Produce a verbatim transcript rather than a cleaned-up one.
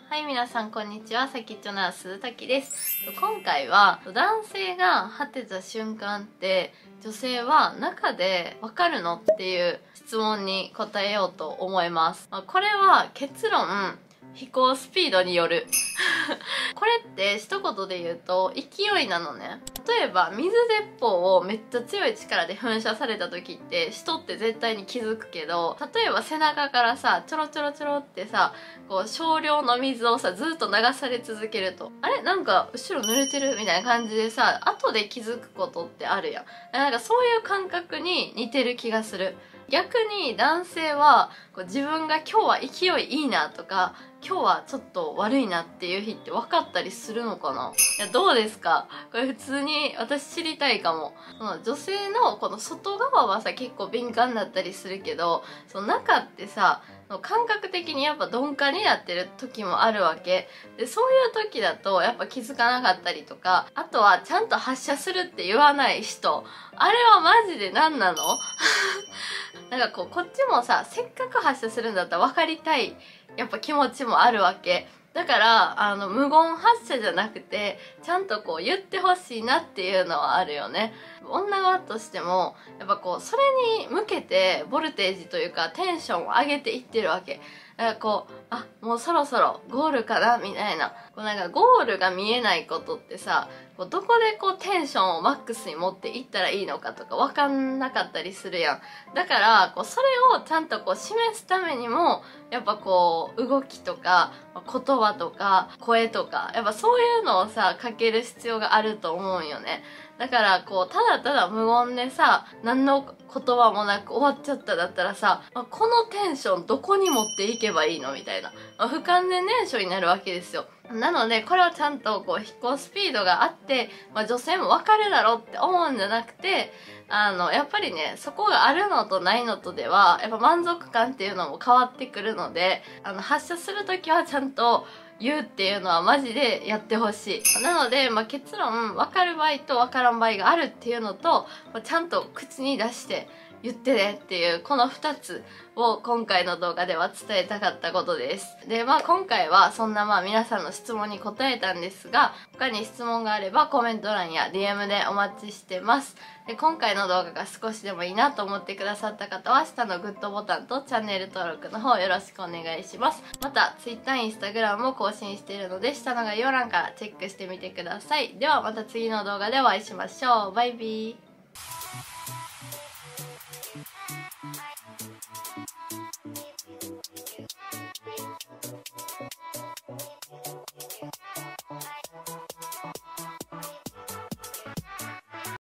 はい、皆さんこんにちは。さきっちょナース鈴滝です。今回は男性が果てた瞬間って女性は中でわかるのっていう質問に答えようと思います。まあ、これは結論飛行スピードによるこれって一言で言うと勢いなのね。例えば水鉄砲をめっちゃ強い力で噴射された時って人って絶対に気づくけど、例えば背中からさちょろちょろちょろってさこう少量の水をさずっと流され続けると、あれなんか後ろ濡れてるみたいな感じでさ後で気づくことってあるやん。なんかそういう感覚に似てる気がする。逆に男性はこう自分が今日は勢いいいなとか今日はちょっと悪いなっていう日って分かったりするのかな。いやどうですかこれ。普通に私知りたいかも。その女性のこの外側はさ結構敏感だったりするけど、その中ってさ感覚的にやっぱ鈍感になってる時もあるわけで、そういう時だとやっぱ気づかなかったりとか、あとはちゃんと発射するって言わない人、あれはマジで何なのなんかこうこっちもさせっかく発射するんだったら分かりたいやっぱ気持ちもあるわけだから、あの無言発射じゃなくてちゃんとこう言ってほしいなっていうのはあるよね。女側としてもやっぱこうそれに向けてボルテージというかテンションを上げていってるわけだから、こうあもうそろそろゴールかなみたいな、こうなんかゴールが見えないことってさこうどこでこうテンションをマックスに持っていったらいいのかとか分かんなかったりするやん。だからこうそれをちゃんとこう示すためにもやっぱこう動きとか言葉とか声とかやっぱそういうのをさかける必要があると思うんよね。だからこうただただ無言でさ何の言葉もなく終わっちゃっただったらさ、まあ、このテンションどこに持っていけばいいのみたいな、まあ、不完全燃焼になるわけですよ。なのでこれをちゃんとこう飛行スピードがあって、まあ、女性もわかるだろうって思うんじゃなくて、あのやっぱりねそこがあるのとないのとではやっぱ満足感っていうのも変わってくるので、あの発射する時はちゃんと言うっていうのはマジでやってほしい。なので、まあ、結論分かる場合と分からん場合があるっていうのと、まあ、ちゃんと口に出して言ってねっていうこのふたつを今回の動画では伝えたかったことです。でまあ今回はそんなまあ皆さんの質問に答えたんですが、他に質問があればコメント欄や ディーエム でお待ちしてます。で今回の動画が少しでもいいなと思ってくださった方は下のグッドボタンとチャンネル登録の方よろしくお願いします。また Twitter、Instagram も更新しているので下の概要欄からチェックしてみてください。ではまた次の動画でお会いしましょう。バイビー。